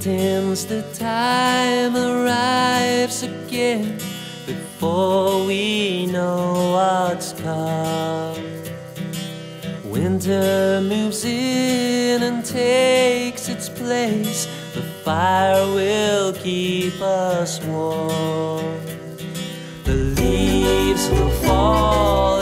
pretends the time arrives again before we know what's come. Winter moves in and takes its place. The fire will keep us warm. The leaves will fall